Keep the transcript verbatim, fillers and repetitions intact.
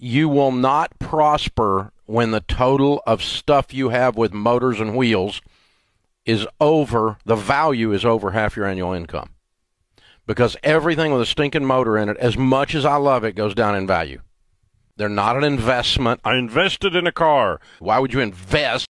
you will not prosper when the total of stuff you have with motors and wheels is over, the value is over half your annual income. Because everything with a stinking motor in it, as much as I love it, goes down in value. They're not an investment. I invested in a car. Why would you invest